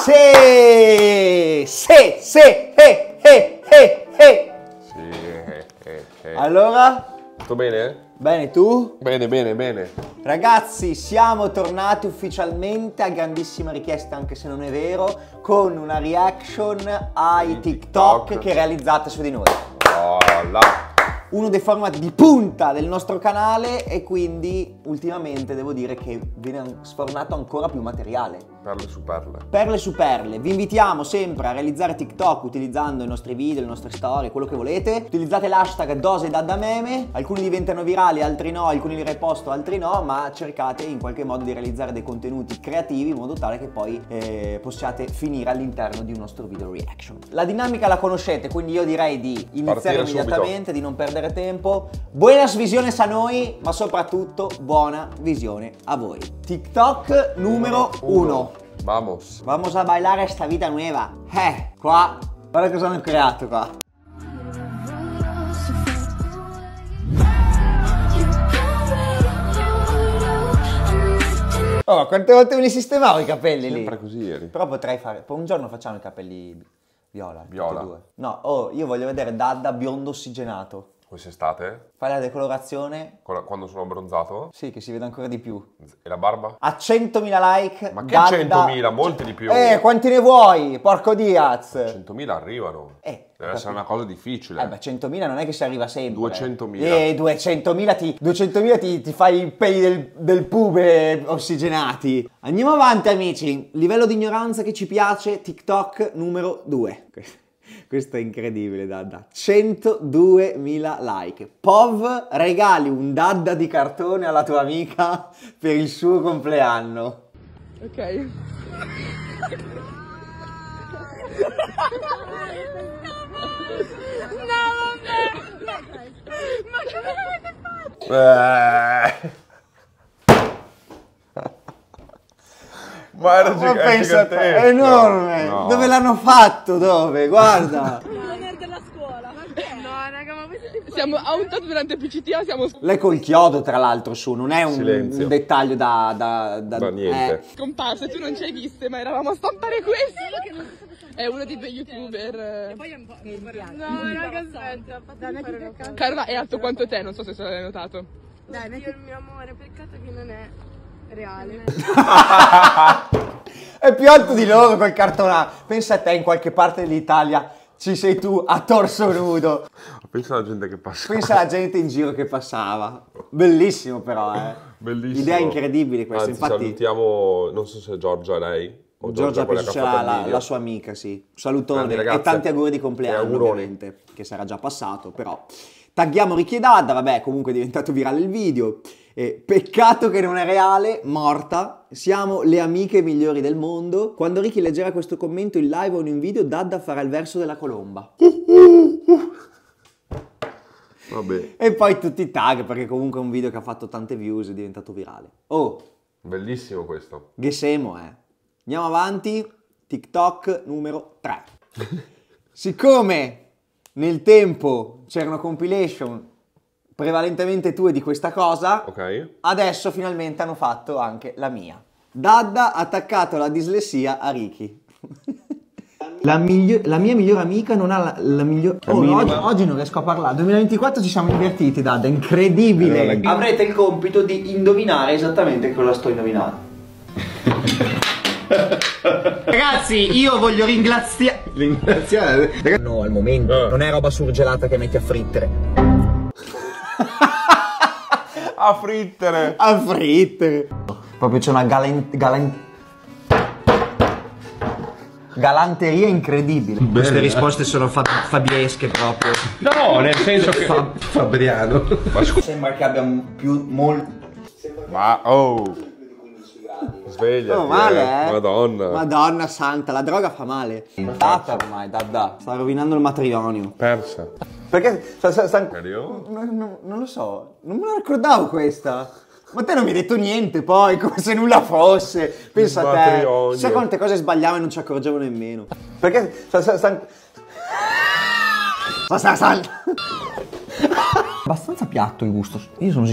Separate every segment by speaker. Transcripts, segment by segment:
Speaker 1: Allora?
Speaker 2: Tutto bene?
Speaker 1: Bene, tu?
Speaker 2: Bene, bene, bene.
Speaker 1: Ragazzi, siamo tornati ufficialmente a grandissima richiesta, anche se non è vero, con una reaction ai TikTok che realizzate su di noi.
Speaker 2: Voilà.
Speaker 1: Uno dei format di punta del nostro canale e quindi ultimamente devo dire che viene sfornato ancora più materiale.
Speaker 2: Perle su perle.
Speaker 1: Perle su perle. Vi invitiamo sempre a realizzare TikTok utilizzando i nostri video, le nostre storie, quello che volete. Utilizzate l'hashtag #DaddaMeme. Alcuni diventano virali, altri no, alcuni li reposto, altri no, ma cercate in qualche modo di realizzare dei contenuti creativi in modo tale che poi possiate finire all'interno di un nostro video reaction. La dinamica la conoscete, quindi io direi di iniziare immediatamente, di non perdere tempo. Buenas visiones a noi, ma soprattutto buona visione a voi. TikTok numero 1.
Speaker 2: Vamos.
Speaker 1: Vamos a bailar esta vita nueva. Qua. Guarda cosa hanno creato qua. Oh, quante volte me li sistemavo i capelli lì?
Speaker 2: Sempre così eri.
Speaker 1: Però potrei fare... Poi un giorno facciamo i capelli viola.
Speaker 2: Viola.
Speaker 1: Tutti e due. No, io voglio vedere Dadda biondo ossigenato.
Speaker 2: Quest'estate?
Speaker 1: Fai la decolorazione.
Speaker 2: Quando sono abbronzato?
Speaker 1: Sì, che si vede ancora di più.
Speaker 2: E la barba?
Speaker 1: A 100.000 like.
Speaker 2: Ma che 100.000? Molti di più.
Speaker 1: Quanti ne vuoi? Porco Diaz.
Speaker 2: 100.000 arrivano. Deve essere una cosa difficile.
Speaker 1: Beh, 100.000 non è che si arriva sempre.
Speaker 2: 200.000.
Speaker 1: 200.000 ti fai i peli del pube ossigenati. Andiamo avanti, amici. Livello di ignoranza che ci piace, TikTok numero 2. Questo è incredibile, Dadda. 102.000 like. Pov, regali un Dadda di cartone alla tua amica per il suo compleanno.
Speaker 3: Ok. No, vabbè. Ma che avete fatto?
Speaker 2: Ma era gigante,
Speaker 1: è enorme. No. Dove l'hanno fatto? Dove? Guarda.
Speaker 3: L'onore della scuola. No, raga, ma voi siamo a un tot durante il PCT, siamo...
Speaker 1: Lei col chiodo, tra l'altro, su. Non è un dettaglio da
Speaker 2: niente.
Speaker 3: Scomparse, tu non ci hai viste, ma eravamo a stampare questo. È uno dei tuoi youtuber. E poi è un po'... No, raga, aspetta. Carla è alto quanto te, non so se l'hai notato. Dai, metti il mio amore, peccato che non è reale.
Speaker 1: È più alto di loro quel cartonato. Pensa a te, in qualche parte dell'Italia ci sei tu a torso nudo.
Speaker 2: Pensa alla gente che passava.
Speaker 1: Pensa alla gente in giro che passava. Bellissimo però,
Speaker 2: Bellissimo.
Speaker 1: Idea incredibile questa.
Speaker 2: Anzi,
Speaker 1: infatti
Speaker 2: salutiamo, non so se Giorgia è lei. O
Speaker 1: Giorgia penso sia la sua amica, sì. Salutone e tanti auguri di compleanno, ovviamente, che sarà già passato, però. Tagghiamo Ricky e Dadda, vabbè, comunque è diventato virale il video. Peccato che non è reale, morta. Siamo le amiche migliori del mondo. Quando Ricky leggerà questo commento in live o in video, Dadda farà il verso della colomba.
Speaker 2: Vabbè.
Speaker 1: E poi tutti i tag, perché comunque è un video che ha fatto tante views, è diventato virale. Oh!
Speaker 2: Bellissimo questo.
Speaker 1: Gesemo, Andiamo avanti. TikTok numero 3. Siccome nel tempo c'erano compilation prevalentemente tue di questa cosa, adesso finalmente hanno fatto anche la mia. Dadda ha attaccato la dislessia a Ricky. La mia migliore amica non ha la migliore... oggi non riesco a parlare. 2024 ci siamo invertiti, Dadda, incredibile. Avrete il compito di indovinare esattamente cosa sto indovinando. Ragazzi, io voglio ringraziare. No, al momento. Non è roba surgelata che metti a frittere.
Speaker 2: A frittere.
Speaker 1: A frittere. Proprio c'è una galanteria incredibile. Queste risposte sono fabiesche proprio.
Speaker 2: No, nel senso che...
Speaker 1: Fabriano. Sembra che abbia
Speaker 2: Ma sveglia.
Speaker 1: Oh, male,
Speaker 2: Madonna.
Speaker 1: Madonna santa, la droga fa male. Data ormai, Dadda. Sta rovinando il matrimonio.
Speaker 2: Persa.
Speaker 1: Perché?
Speaker 2: Serio?
Speaker 1: Non lo so. Non me la ricordavo questa. Ma te non mi hai detto niente poi, come se nulla fosse. Pensa a te. Sai quante cose sbagliavo e non ci accorgevo nemmeno. Perché? Abbastanza piatto il gusto. Io sono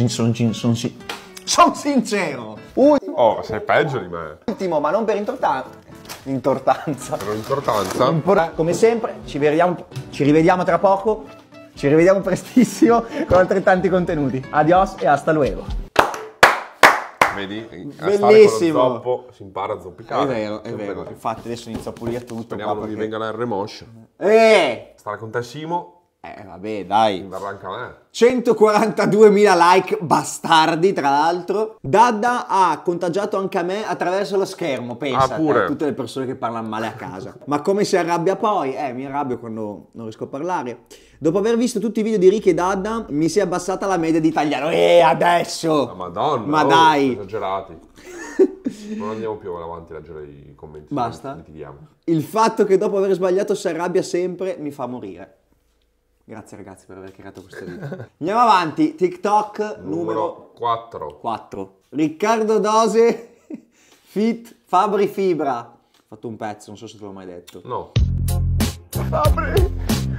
Speaker 1: sincero.
Speaker 2: Oh, sei peggio di me.
Speaker 1: Ultimo, ma non per intortare. Intortanza.
Speaker 2: Per un'importanza.
Speaker 1: Come sempre, ci rivediamo tra poco. Ci rivediamo prestissimo con altrettanti contenuti. Adios e hasta luego.
Speaker 2: Vedi? A
Speaker 1: Bellissimo.
Speaker 2: stare con lo zoppo si impara a zoppicare.
Speaker 1: È vero. Infatti adesso inizio a pulire tutto.
Speaker 2: Speriamo non mi venga la R-Mosh. Stare con te Simo.
Speaker 1: Vabbè, dai.
Speaker 2: Verrà anche a me.
Speaker 1: 142.000 like, bastardi, tra l'altro. Dadda ha contagiato anche a me attraverso lo schermo, pensa.
Speaker 2: Pure.
Speaker 1: Tutte le persone che parlano male a casa. Ma come si arrabbia poi? Mi arrabbio quando non riesco a parlare. Dopo aver visto tutti i video di Ricky e Dadda, mi si è abbassata la media di italiano. Adesso!
Speaker 2: La Madonna.
Speaker 1: Ma dai!
Speaker 2: Esagerati. Non andiamo più avanti a leggere i commenti.
Speaker 1: Basta?
Speaker 2: Litighiamo.
Speaker 1: Il fatto che dopo aver sbagliato si arrabbia sempre mi fa morire. Grazie ragazzi per aver creato questo video. Andiamo avanti, TikTok numero
Speaker 2: 4.
Speaker 1: Riccardo Dose, Fit Fabri Fibra. Ho fatto un pezzo, non so se te l'ho mai detto.
Speaker 2: No.
Speaker 1: Apri.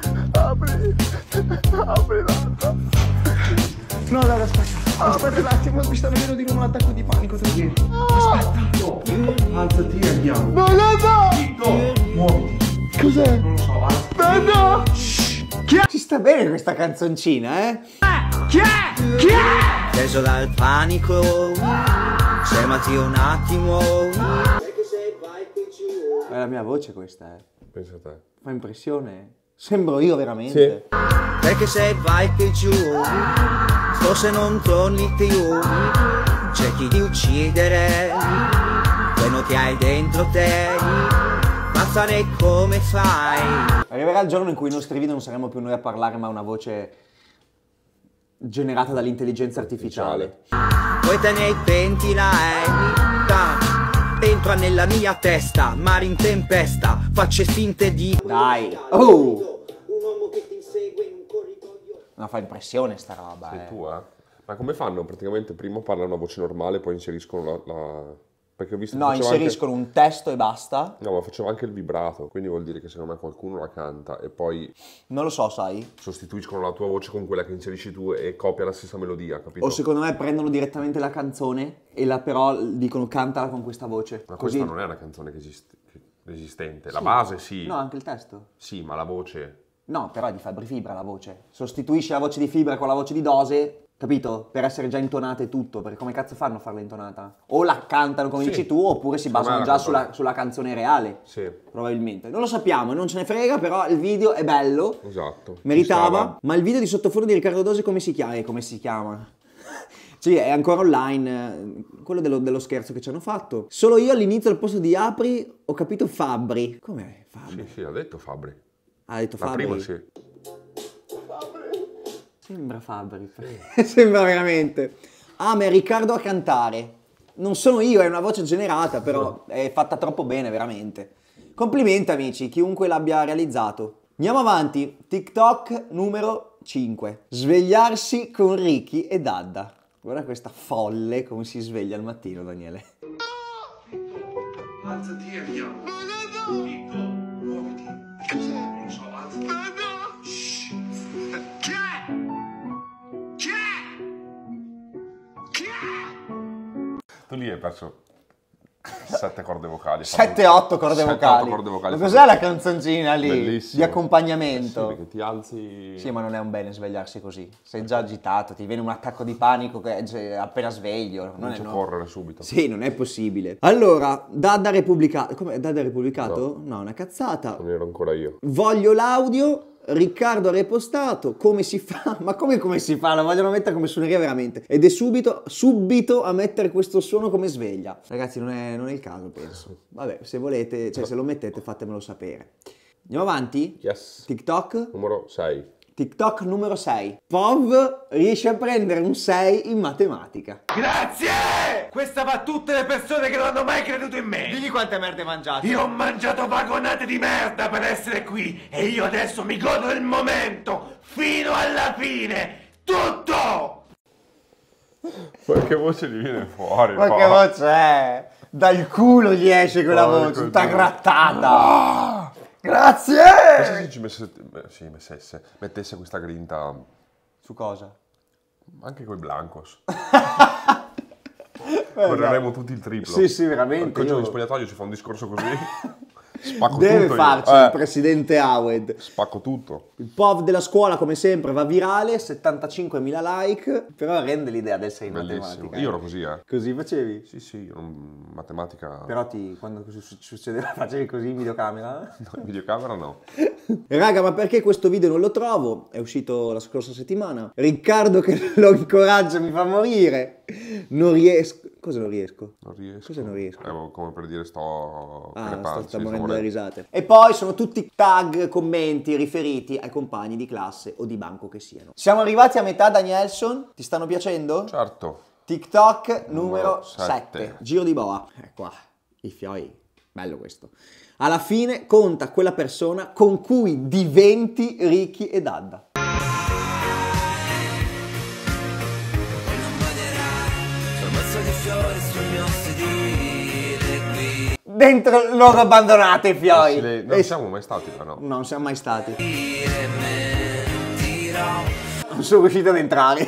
Speaker 1: No, dai, aspetta un attimo, mi sta venendo di nuovo un attacco di panico. Aspetta.
Speaker 2: Alzati e andiamo.
Speaker 1: No! Muoviti. Cos'è?
Speaker 2: Non lo so, alzati.
Speaker 1: No! Ci sta bene questa canzoncina, eh? Chi è? Preso dal panico, fermati un attimo. È la mia voce questa,
Speaker 2: Pensa a te.
Speaker 1: Fa impressione? Sembro io veramente?
Speaker 2: Sì.
Speaker 1: Perché se vai più giù, forse non torni più. Cerchi di uccidere quello che hai dentro te. Mazzane come fai. Arriverà il giorno in cui i nostri video non saremo più noi a parlare, ma una voce generata dall'intelligenza artificiale. Poi te ne penti entra nella mia testa, mare in tempesta, facce finte di... Dai! Oh! No, fa impressione sta roba,
Speaker 2: Sei tu, Ma come fanno? Praticamente prima parlano a voce normale, poi inseriscono la... Perché ho visto che
Speaker 1: inseriscono un testo e basta.
Speaker 2: No, ma faceva anche il vibrato, quindi vuol dire che secondo me qualcuno la canta e poi...
Speaker 1: Non lo so, sai?
Speaker 2: Sostituiscono la tua voce con quella che inserisci tu e copia la stessa melodia, capito?
Speaker 1: O secondo me prendono direttamente la canzone e però dicono cantala con questa voce.
Speaker 2: Ma
Speaker 1: così...
Speaker 2: questa non è una canzone esistente. La base sì.
Speaker 1: No, anche il testo.
Speaker 2: Sì, ma la voce...
Speaker 1: No, però è di Fabri Fibra la voce. Sostituisci la voce di Fibra con la voce di Dose, capito? Per essere già intonata e tutto, perché come cazzo fanno a farla intonata? O la cantano come dici tu, oppure si basano già sulla canzone reale.
Speaker 2: Sì.
Speaker 1: Probabilmente. Non lo sappiamo, non ce ne frega, però il video è bello.
Speaker 2: Esatto.
Speaker 1: Meritava. Ma il video di sottofondo di Riccardo Dose come si chiama? Come si chiama? Sì, è ancora online, quello dello scherzo che ci hanno fatto. Solo io all'inizio al posto di Apri ho capito Fabri. Com'è Fabri?
Speaker 2: Sì, ha detto Fabri.
Speaker 1: Ha detto
Speaker 2: La
Speaker 1: Fabri?
Speaker 2: prima sì.
Speaker 1: Sembra Fabri. Sì. Sembra veramente. Ma è Riccardo a cantare. Non sono io, è una voce generata, però è fatta troppo bene, veramente. Complimenti amici, chiunque l'abbia realizzato. Andiamo avanti. TikTok numero 5. Svegliarsi con Ricky e Dadda. Guarda questa folle come si sveglia al mattino, Daniele.
Speaker 2: Alzati e andiamo. Nico, muoviti. Cos'è? Non lo so, alzati. Chi è? Chi è? Tu lì hai perso 7 corde vocali.
Speaker 1: 7-8 corde vocali. Ma cos'è la canzoncina lì?
Speaker 2: Bellissimo.
Speaker 1: Di accompagnamento?
Speaker 2: Sì, perché ti alzi...
Speaker 1: Sì, ma non è un bene svegliarsi così. Sei già agitato, ti viene un attacco di panico appena sveglio. Non
Speaker 2: Comincio a correre subito.
Speaker 1: Sì, non è possibile. Allora, Dadda Repubblicato. Come? Dadda Repubblicato? No, una cazzata.
Speaker 2: Non ero ancora io.
Speaker 1: Voglio l'audio. Riccardo ha repostato. Come si fa? Ma come si fa? La vogliono mettere come suoneria veramente. Ed è subito a mettere questo suono come sveglia. Ragazzi, non è il caso, penso. Vabbè, se volete, cioè se lo mettete fatemelo sapere. Andiamo avanti?
Speaker 2: Yes.
Speaker 1: TikTok?
Speaker 2: Numero 6.
Speaker 1: TikTok numero 6. Pov riesce a prendere un 6 in matematica.
Speaker 4: Grazie! Questa va a tutte le persone che non hanno mai creduto in me.
Speaker 1: Digli quante merde hai mangiato.
Speaker 4: Io ho mangiato vagonate di merda per essere qui e io adesso mi godo il momento fino alla fine. Tutto!
Speaker 2: Ma che voce gli viene fuori?
Speaker 1: Ma che voce è? Dal culo gli esce quella voce, tutta grattata. Grazie!
Speaker 2: Pensa se ci mettesse questa grinta...
Speaker 1: Su cosa?
Speaker 2: Anche coi Blancos. correremo tutti il triplo.
Speaker 1: Sì, sì, veramente.
Speaker 2: Il coach di spogliatoio ci fa un discorso così. Spacco
Speaker 1: Deve
Speaker 2: tutto
Speaker 1: farci
Speaker 2: io.
Speaker 1: il presidente Howard.
Speaker 2: Spacco tutto.
Speaker 1: Il POV della scuola, come sempre, va virale, 75.000 like, però rende l'idea del 6 in
Speaker 2: Bellissimo.
Speaker 1: matematica.
Speaker 2: Io ero così,
Speaker 1: Così facevi?
Speaker 2: Sì, sì, io matematica...
Speaker 1: Però quando succedeva facevi così in videocamera?
Speaker 2: No, in videocamera no.
Speaker 1: Raga, ma perché questo video non lo trovo? È uscito la scorsa settimana. Riccardo che lo incoraggia mi fa morire. Non riesco. Cosa non riesco?
Speaker 2: Non riesco.
Speaker 1: Cosa non riesco?
Speaker 2: Come per dire sto
Speaker 1: Ah,
Speaker 2: crepando,
Speaker 1: sto
Speaker 2: sì,
Speaker 1: morendo
Speaker 2: sto
Speaker 1: dalle risate. E poi sono tutti tag, commenti riferiti ai compagni di classe o di banco che siano. Siamo arrivati a metà, Danielson. Ti stanno piacendo?
Speaker 2: Certo.
Speaker 1: TikTok numero
Speaker 2: Numero
Speaker 1: 7.
Speaker 2: 7.
Speaker 1: Giro di boa. Qua, i fioi. Bello questo. Alla fine conta quella persona con cui diventi Ricky e Dadda. Dentro loro abbandonate i fioi.
Speaker 2: Non siamo mai stati però.
Speaker 1: Non siamo mai stati. Non sono riuscito ad entrare.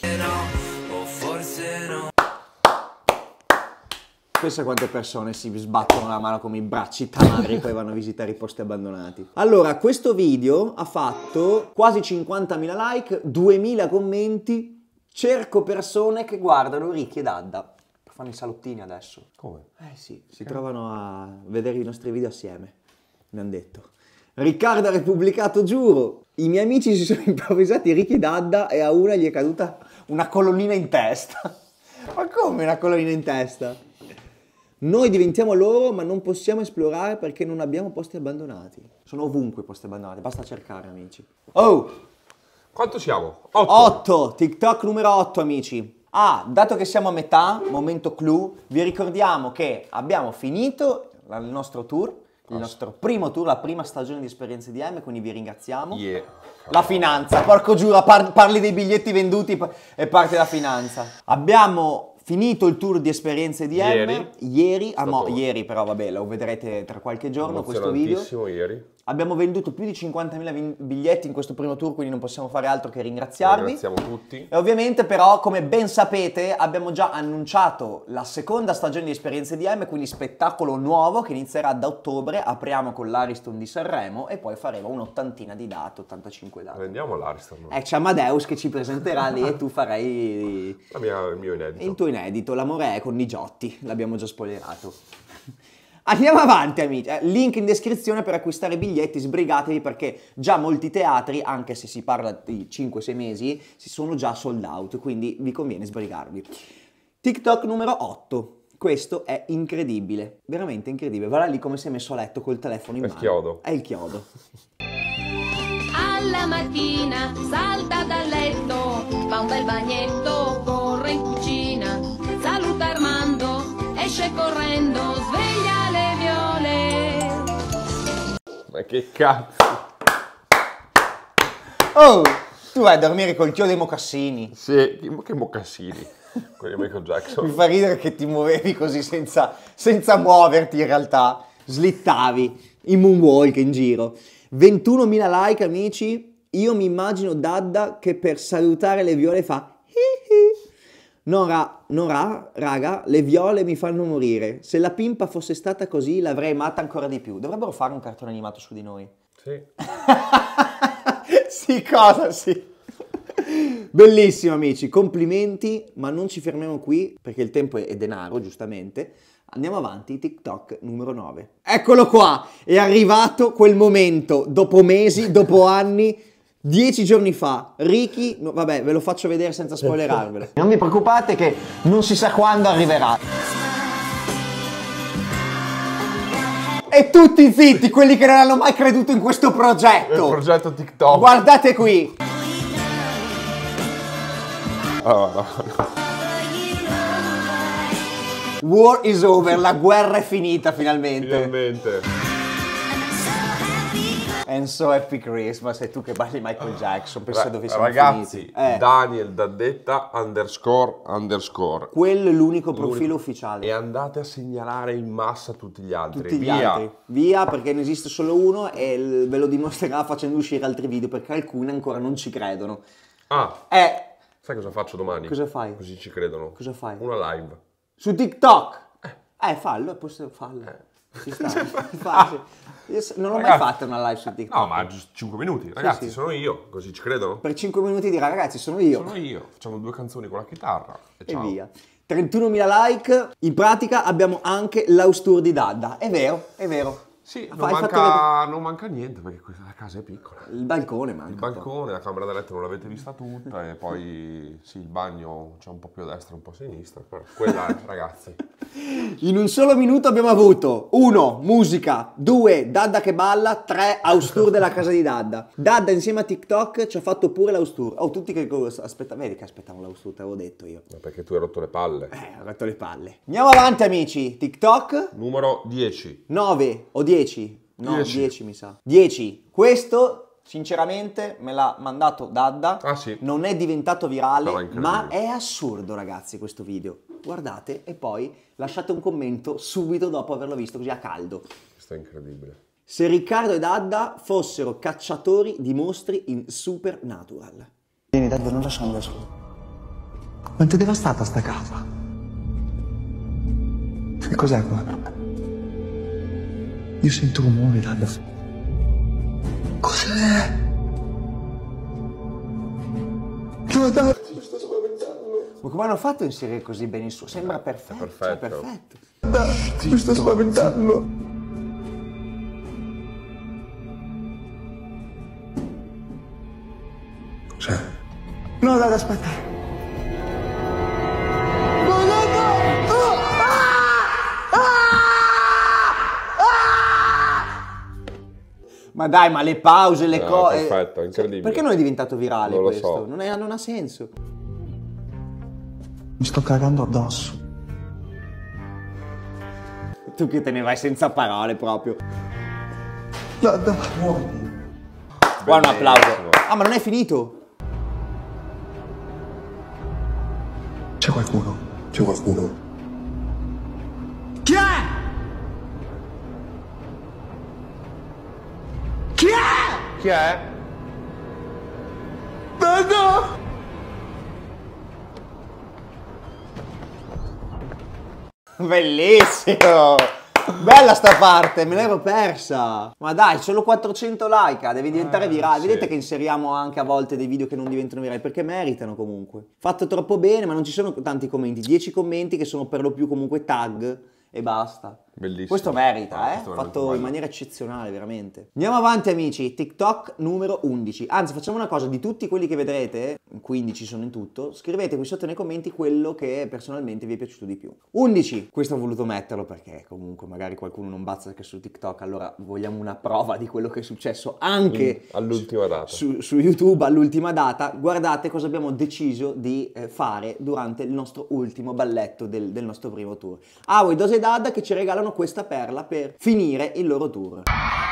Speaker 1: Pensa quante persone si sbattono la mano come i bracci tamari e poi vanno a visitare i posti abbandonati. Allora, questo video ha fatto quasi 50.000 like, 2.000 commenti. Cerco persone che guardano Ricky e Dadda. Fanno i salottini adesso.
Speaker 2: Come?
Speaker 1: Sì, si trovano a vedere i nostri video assieme. Mi hanno detto. Riccardo ha repubblicato, giuro. I miei amici si sono improvvisati Ricky e Dadda e a una gli è caduta una colonnina in testa. Ma come una colonnina in testa? Noi diventiamo loro, ma non possiamo esplorare perché non abbiamo posti abbandonati. Sono ovunque posti abbandonati, basta cercare, amici. Oh!
Speaker 2: Quanto siamo? 8.
Speaker 1: 8, TikTok numero 8, amici. Ah, dato che siamo a metà, momento clou, vi ricordiamo che abbiamo finito il nostro tour, il nostro primo tour, la prima stagione di Esperienze DM, quindi vi ringraziamo.
Speaker 2: Yeah.
Speaker 1: La finanza, porco giuro, parli dei biglietti venduti e parte la finanza. Abbiamo finito il tour di Esperienze DM ieri, ieri però vabbè, lo vedrete tra qualche giorno questo video.
Speaker 2: Ieri.
Speaker 1: Abbiamo venduto più di 50.000 biglietti in questo primo tour, quindi non possiamo fare altro che ringraziarvi.
Speaker 2: Ringraziamo tutti.
Speaker 1: E ovviamente però, come ben sapete, abbiamo già annunciato la seconda stagione di Esperienze DM, quindi spettacolo nuovo che inizierà da ottobre. Apriamo con l'Ariston di Sanremo e poi faremo un'ottantina di date, 85 date.
Speaker 2: Andiamo all'Ariston.
Speaker 1: C'è Amadeus che ci presenterà lì e tu farai
Speaker 2: Il mio inedito.
Speaker 1: il tuo inedito. L'amore è con Nigiotti, l'abbiamo già spoilerato. Andiamo avanti, amici. Link in descrizione per acquistare biglietti, sbrigatevi perché già molti teatri, anche se si parla di 5-6 mesi, si sono già sold out, quindi vi conviene sbrigarvi. TikTok numero 8. Questo è incredibile, veramente incredibile. Guarda lì come si è messo a letto col telefono in mano.
Speaker 2: È il chiodo.
Speaker 1: È il chiodo.
Speaker 5: Alla mattina salta dal letto, fa un bel bagnetto, corre in cucina, saluta Armando, esce correndo, sveglia le viole.
Speaker 2: Ma che cazzo?
Speaker 1: Oh, tu vai a dormire col chiodo e i mocassini.
Speaker 2: Sì, che mocassini. Quelli di Michael Jackson.
Speaker 1: Mi fa ridere che ti muovevi così senza muoverti in realtà. Slittavi in moonwalk in giro. 21.000 like, amici. Io mi immagino Dadda che per salutare le viole fa raga, le viole mi fanno morire. Se la pimpa fosse stata così l'avrei amata ancora di più. Dovrebbero fare un cartone animato su di noi.
Speaker 2: Sì.
Speaker 1: Sì, cosa? Sì. Bellissimo, amici, complimenti, ma non ci fermiamo qui perché il tempo è denaro, giustamente. Andiamo avanti, TikTok numero 9. Eccolo qua, è arrivato quel momento, dopo mesi, dopo anni, 10 giorni fa. Ricky, no, vabbè, ve lo faccio vedere senza spoilerarvelo. Non vi preoccupate che non si sa quando arriverà. E tutti zitti, quelli che non hanno mai creduto in questo progetto.
Speaker 2: Il progetto TikTok.
Speaker 1: Guardate qui.
Speaker 2: No.
Speaker 1: War is over, la guerra è finita finalmente.
Speaker 2: Finalmente.
Speaker 1: And so happy Christmas, e tu che balli Michael Jackson, pensa dove siamo
Speaker 2: Ragazzi,
Speaker 1: finiti.
Speaker 2: Daniel Daddetta __.
Speaker 1: Quello è l'unico profilo ufficiale.
Speaker 2: E andate a segnalare in massa tutti gli altri.
Speaker 1: Tutti gli
Speaker 2: Via.
Speaker 1: altri. Via, perché ne esiste solo uno e ve lo dimostrerà facendo uscire altri video, perché alcuni ancora non ci credono.
Speaker 2: Ah,
Speaker 1: Eh,
Speaker 2: sai cosa faccio domani?
Speaker 1: Cosa fai?
Speaker 2: Così ci credono.
Speaker 1: Cosa fai?
Speaker 2: Una live.
Speaker 1: Su TikTok. Fallo, fallo. Ci sta. Io non l'ho mai fatta una live su TikTok.
Speaker 2: No, ma 5 minuti. Ragazzi,
Speaker 1: sì.
Speaker 2: sono io, così ci credono?
Speaker 1: Per 5 minuti dirà, ragazzi, sono io.
Speaker 2: Sono io. Facciamo 2 canzoni con la chitarra e ciao.
Speaker 1: Via. 31.000 like. In pratica abbiamo anche l'house tour di Dadda. È vero, è vero.
Speaker 2: Sì, non manca niente perché la casa è piccola.
Speaker 1: Il balcone manca.
Speaker 2: Il balcone, la camera da letto non l'avete vista tutta e poi sì, il bagno c'è un po' più a destra, un po' a sinistra, però quella è, ragazzi.
Speaker 1: In un solo minuto abbiamo avuto 1. Musica, 2. Dadda che balla, 3. House tour della casa di Dadda. Dadda insieme a TikTok ci ha fatto pure l'house tour. Oh, tutti che vedi che aspettavano l'house tour, te l'avevo detto io.
Speaker 2: Ma perché tu hai rotto le palle.
Speaker 1: Ho rotto le palle. Andiamo avanti amici, TikTok.
Speaker 2: Numero 10.
Speaker 1: 9 o 10? No, 10 mi sa. 10. Questo, sinceramente, me l'ha mandato Dadda.
Speaker 2: Ah sì.
Speaker 1: Non è diventato virale, ma è assurdo ragazzi questo video. Guardate e poi lasciate un commento subito dopo averlo visto, così a caldo.
Speaker 2: Questo è incredibile.
Speaker 1: Se Riccardo e Dadda fossero cacciatori di mostri in Supernatural.
Speaker 6: Vieni Dadda, non lasciamo da solo. Quanto è devastata sta casa? Che cos'è qua? Io sento rumore, Dadda. Cos'è? No, Dadda.
Speaker 1: Ma come hanno fatto a inserire così bene il suo? Sembra perfetto.
Speaker 2: Perfetto.
Speaker 1: Cioè, perfetto.
Speaker 6: Dadda, mi sto spaventando. Cos'è? No, Dadda, aspetta. No, Dadda!
Speaker 1: Ma dai, ma le pause, le cose...
Speaker 2: Perfetto, incredibile.
Speaker 1: Perché non è diventato virale
Speaker 2: Non lo
Speaker 1: questo?
Speaker 2: so.
Speaker 1: Non ha senso.
Speaker 6: Mi sto cagando addosso.
Speaker 1: Tu che te ne vai senza parole proprio.
Speaker 6: Dadda, muoviti.
Speaker 1: Qua un applauso.
Speaker 2: Bellissimo.
Speaker 1: Ah, ma non è finito?
Speaker 6: C'è qualcuno?
Speaker 7: C'è qualcuno?
Speaker 6: Chi è? Chi è?
Speaker 2: Chi è?
Speaker 6: Dadda!
Speaker 1: Bellissimo! Bella sta parte, me l'ero persa. Ma dai, solo 400 like, devi diventare virale.
Speaker 2: sì.
Speaker 1: Vedete che inseriamo anche a volte dei video che non diventano virali, perché meritano comunque. Fatto troppo bene, ma non ci sono tanti commenti. 10 commenti che sono per lo più comunque tag e basta.
Speaker 2: Bellissimo.
Speaker 1: Questo merita,
Speaker 2: Questo è veramente
Speaker 1: fatto in
Speaker 2: bello.
Speaker 1: maniera eccezionale, veramente. Andiamo avanti amici, TikTok numero 11. Anzi, facciamo una cosa, di tutti quelli che vedrete, 15 sono in tutto, scrivete qui sotto nei commenti quello che personalmente vi è piaciuto di più. 11, questo ho voluto metterlo perché comunque magari qualcuno non bazza anche su TikTok, allora vogliamo una prova di quello che è successo anche
Speaker 2: all'ultima data.
Speaker 1: su YouTube all'ultima data. Guardate cosa abbiamo deciso di fare durante il nostro ultimo balletto del nostro primo tour. Awo e Dose Dadda che ci regalano questa perla per finire il loro tour.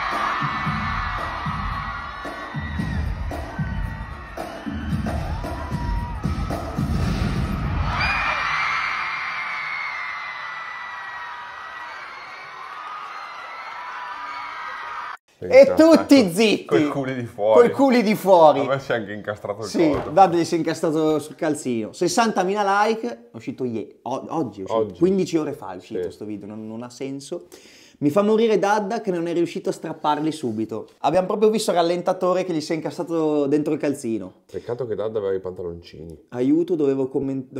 Speaker 1: E tutti zitti!
Speaker 2: Coi culi di fuori.
Speaker 1: Coi culi di fuori.
Speaker 2: A me si è anche incastrato il
Speaker 1: Sì,
Speaker 2: collo.
Speaker 1: Dadda gli si è incastrato sul calzino. 60.000 like, è uscito oggi, è uscito.
Speaker 2: Oggi.
Speaker 1: 15 ore fa è uscito
Speaker 2: Sì.
Speaker 1: sto video, non ha senso. Mi fa morire Dadda che non è riuscito a strapparli subito. Abbiamo proprio visto il rallentatore che gli si è incastrato dentro il calzino.
Speaker 2: Peccato che Dadda aveva i pantaloncini.
Speaker 1: Aiuto, dovevo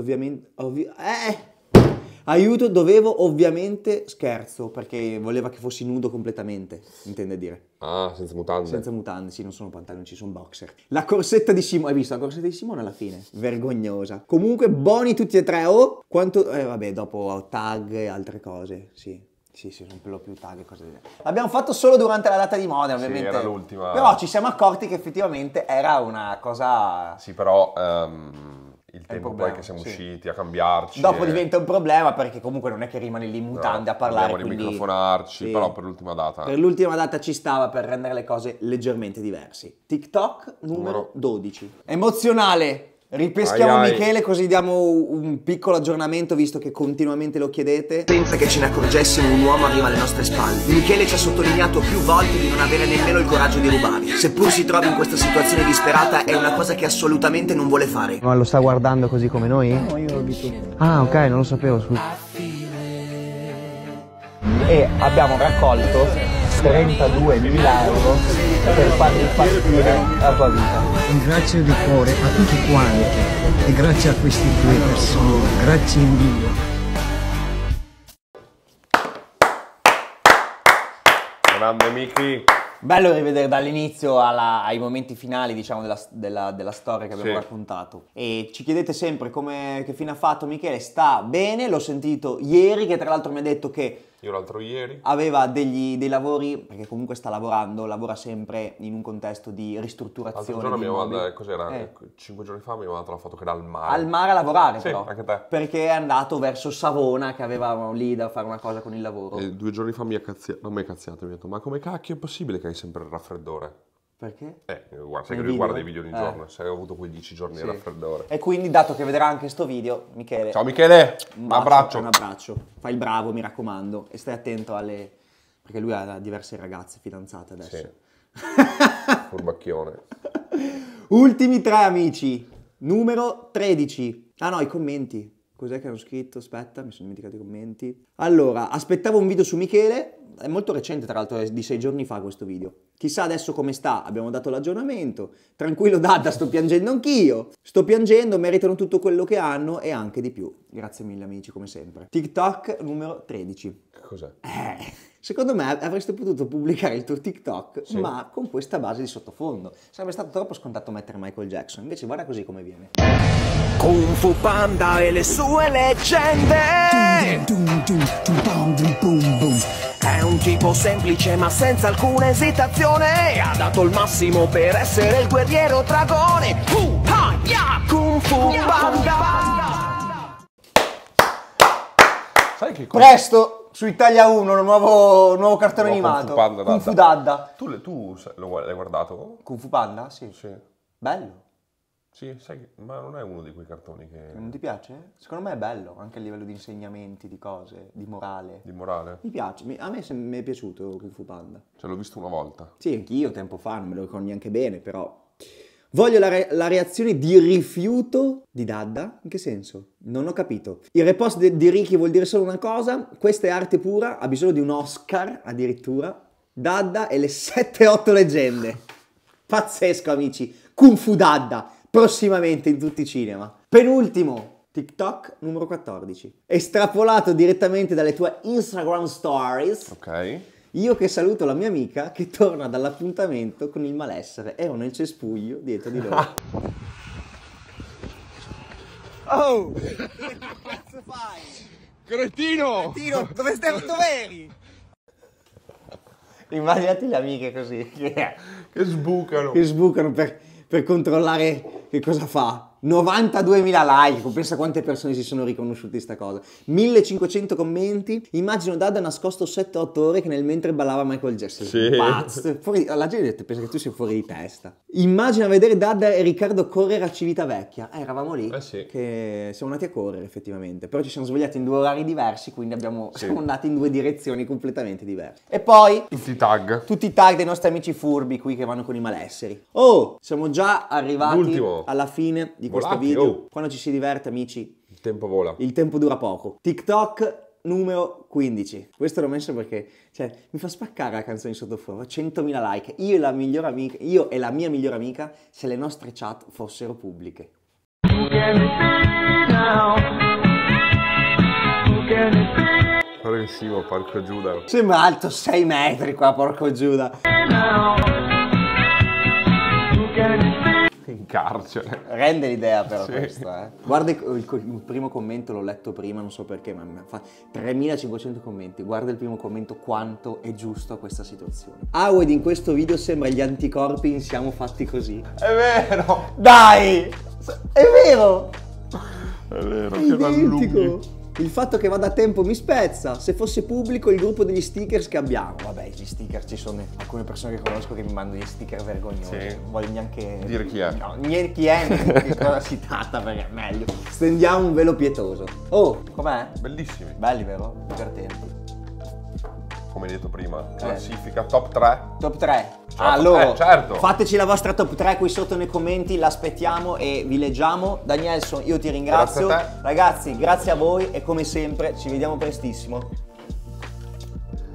Speaker 1: ovviamente scherzo, perché voleva che fossi nudo completamente, intende dire.
Speaker 2: Ah, senza mutande.
Speaker 1: Senza mutande, sì, non sono pantaloncini, sono boxer. La corsetta di Simone, hai visto la corsetta di Simone alla fine? Vergognosa. Comunque, buoni tutti e tre, oh! Quanto... vabbè, dopo tag e altre cose, sì. Sì, sono per lo più tag e cose del genere. L'abbiamo fatto solo durante la data di Modena, ovviamente.
Speaker 2: era l'ultima.
Speaker 1: Però ci siamo accorti che effettivamente era una cosa...
Speaker 2: Sì, però il tempo
Speaker 1: problema,
Speaker 2: poi che siamo
Speaker 1: sì.
Speaker 2: usciti a cambiarci.
Speaker 1: Dopo diventa un problema perché comunque non è che rimani lì in mutande a parlare.
Speaker 2: Dobbiamo
Speaker 1: quindi...
Speaker 2: microfonarci,
Speaker 1: sì.
Speaker 2: però per l'ultima data.
Speaker 1: Per l'ultima data ci stava per rendere le cose leggermente diverse. TikTok numero 12. Emozionale. Ripeschiamo
Speaker 2: Ai ai.
Speaker 1: Michele così diamo un piccolo aggiornamento visto che continuamente lo chiedete.
Speaker 8: Senza che ce ne accorgessimo un uomo arriva alle nostre spalle. Michele ci ha sottolineato più volte di non avere nemmeno il coraggio di rubare. Seppur si trovi in questa situazione disperata è una cosa che assolutamente non vuole fare.
Speaker 6: Ma lo sta guardando così come noi? No, io abito. Ah, ok, non lo sapevo, scusa.
Speaker 1: e abbiamo raccolto 32.000 euro per fargli partire la tua vita.
Speaker 7: Ringrazio di cuore a tutti quanti e grazie a queste due persone, grazie mille.
Speaker 2: Grande Miki.
Speaker 1: Bello rivedere dall'inizio ai momenti finali, diciamo, della storia che abbiamo raccontato. E ci chiedete sempre che fine ha fatto Michele. Sta bene, l'ho sentito ieri, che tra l'altro mi ha detto che
Speaker 2: Io l'altro ieri.
Speaker 1: aveva dei lavori, perché comunque sta lavorando, lavora sempre in un contesto di ristrutturazione.
Speaker 2: L'altro giorno
Speaker 1: di immobili.
Speaker 2: cos'era? 5 giorni fa mi aveva mandato la foto che era al mare.
Speaker 1: Al mare a lavorare,
Speaker 2: Sì,
Speaker 1: però.
Speaker 2: anche te.
Speaker 1: Perché è andato verso Savona, che aveva lì da fare una cosa con il lavoro.
Speaker 2: E 2 giorni fa mi ha cazziato, non mi ha cazziato, mi ha detto, ma come cacchio è possibile che hai sempre il raffreddore?
Speaker 1: Perché?
Speaker 2: Guarda, sai che
Speaker 1: Nel
Speaker 2: lui guarda
Speaker 1: video?
Speaker 2: i video ogni giorno, sai che ho avuto quei 10 giorni di raffreddore.
Speaker 1: E quindi, dato che vedrà anche sto video, Michele...
Speaker 2: Ciao Michele,
Speaker 1: Un
Speaker 2: abbraccio.
Speaker 1: abbraccio. Fai il bravo, mi raccomando. E stai attento alle... Perché lui ha diverse ragazze fidanzate adesso.
Speaker 2: Sì. Furbacchione.
Speaker 1: Ultimi 3 amici. Numero 13. Ah no, i commenti. Cos'è che hanno scritto? Aspetta, mi sono dimenticato i commenti. Allora, aspettavo un video su Michele. È molto recente, tra l'altro, è di 6 giorni fa questo video. Chissà adesso come sta, abbiamo dato l'aggiornamento. Tranquillo Dadda, sto piangendo anch'io. Sto piangendo, meritano tutto quello che hanno e anche di più. Grazie mille amici, come sempre. TikTok numero 13.
Speaker 2: Che cos'è?
Speaker 1: Secondo me avreste potuto pubblicare il tuo TikTok, ma con questa base di sottofondo. Sarebbe stato troppo scontato mettere Michael Jackson, invece guarda così come viene.
Speaker 8: Kung Fu Panda e le sue leggende. È un tipo semplice ma senza alcuna esitazione. Ha dato il massimo per essere il guerriero dragone. Kung Fu Panda.
Speaker 2: Sai che cosa?
Speaker 1: Presto, su Italia 1, un nuovo cartone
Speaker 2: Nuovo Kung
Speaker 1: animato.
Speaker 2: Fu Panda,
Speaker 1: Kung Fu Dadda.
Speaker 2: Tu l'hai guardato?
Speaker 1: Kung Fu Panda? Sì.
Speaker 2: Sì.
Speaker 1: Bello.
Speaker 2: Sì, sai che... Ma non è uno di quei cartoni che...
Speaker 1: Non ti piace? Secondo me è bello, anche a livello di insegnamenti, di cose, di morale.
Speaker 2: Di morale?
Speaker 1: Mi piace, a me mi è piaciuto Kung Fu Panda.
Speaker 2: Cioè l'ho visto una volta.
Speaker 1: Sì, anch'io tempo fa, non me lo ricordo neanche bene, però... Voglio la reazione di rifiuto di Dadda? In che senso? Non ho capito. Il repost di Ricky vuol dire solo una cosa, questa è arte pura, ha bisogno di un Oscar addirittura. Dadda e le 7-8 leggende. Pazzesco amici, Kung Fu Dadda, prossimamente in tutti i cinema. Penultimo, TikTok numero 14. Estrapolato direttamente dalle tue Instagram stories.
Speaker 2: Ok.
Speaker 1: Io che saluto la mia amica che torna dall'appuntamento con il malessere. Ero nel cespuglio dietro di loro. Oh! Che cazzo fai?
Speaker 2: Cretino!
Speaker 1: Cretino, dove eri? Immaginati le amiche così
Speaker 2: Che sbucano.
Speaker 1: che sbucano per controllare che cosa fa. 92.000 like, pensa quante persone si sono riconosciute in sta cosa. 1500 commenti. Immagino Dadda nascosto 7-8 ore che nel mentre ballava Michael Jackson.
Speaker 2: Sì.
Speaker 1: Pazzo. La gente pensa che tu sia fuori di testa. Immagina vedere Dadda e Riccardo correre a Civitavecchia. Eravamo lì.
Speaker 2: Sì.
Speaker 1: Che siamo andati a correre effettivamente. Però ci siamo svegliati in 2 orari diversi, quindi siamo andati in 2 direzioni completamente diverse. E poi
Speaker 2: Tutti i tag.
Speaker 1: tutti i tag dei nostri amici furbi qui che vanno con i malesseri. Oh, siamo già arrivati
Speaker 2: L'ultimo.
Speaker 1: alla fine di questo
Speaker 2: Volati,
Speaker 1: video.
Speaker 2: oh.
Speaker 1: Quando ci si diverte, amici,
Speaker 2: Il tempo vola.
Speaker 1: il tempo dura poco. TikTok numero 15. Questo l'ho messo perché, cioè, mi fa spaccare la canzone di sottofondo. 100.000 like. Io e la mia migliore amica, se le nostre chat fossero pubbliche.
Speaker 2: Bravissimo, porco Giuda.
Speaker 1: Sembra alto 6 metri qua, porco Giuda.
Speaker 2: In carcere.
Speaker 1: Rende l'idea però questo, eh. Guarda il primo commento, l'ho letto prima, non so perché, ma fa 3.500 commenti. Guarda il primo commento quanto è giusto a questa situazione. Howard in questo video sembra gli anticorpi in Siamo fatti così.
Speaker 2: È vero!
Speaker 1: Dai! È vero!
Speaker 2: È vero,
Speaker 1: È
Speaker 2: che
Speaker 1: identico!
Speaker 2: rallunghi.
Speaker 1: Il fatto che vada a tempo mi spezza. Se fosse pubblico il gruppo degli stickers che abbiamo. Vabbè, gli stickers ci sono alcune persone che conosco che mi mandano gli sticker vergognosi.
Speaker 2: Sì.
Speaker 1: Non voglio neanche
Speaker 2: Dire chi è.
Speaker 1: No, niente chi è, né di cosa si tratta perché è meglio. Stendiamo un velo pietoso. Oh, com'è?
Speaker 2: Bellissimi.
Speaker 1: Belli, vero? Divertenti.
Speaker 2: Come detto prima, classifica top 3.
Speaker 1: Top 3.
Speaker 2: Certo,
Speaker 1: Allora,
Speaker 2: certo.
Speaker 1: fateci la vostra top 3 qui sotto nei commenti, l'aspettiamo e vi leggiamo. Danielson, io ti ringrazio.
Speaker 2: Grazie a te.
Speaker 1: Ragazzi, grazie a voi e come sempre ci vediamo prestissimo.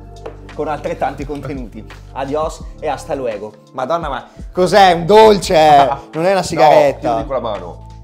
Speaker 1: con altrettanti contenuti. Adios e hasta luego. Madonna, ma cos'è? Un dolce? Non è una sigaretta.
Speaker 2: No, tieni con la mano.